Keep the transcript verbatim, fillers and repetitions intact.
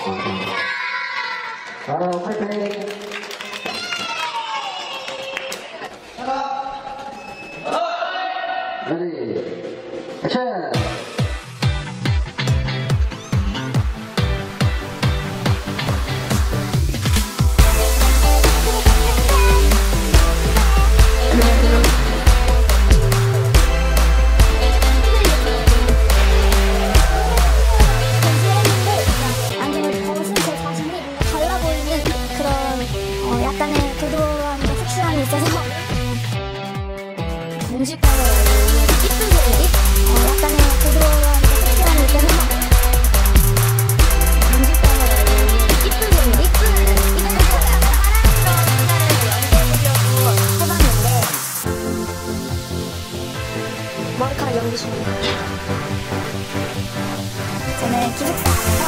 아, 파이팅! 레디, 액션! 약간의 도도한 섹시함이 있어서 공식방을 이쁜 소리 어, 약간의 도도한 섹시함이 있어서 공식방을 이쁜 소리 이쁜 이런 사랑스러운 순간을 연기해보려고 해봤는데 머리카락 연기십니다. 저는 기숙사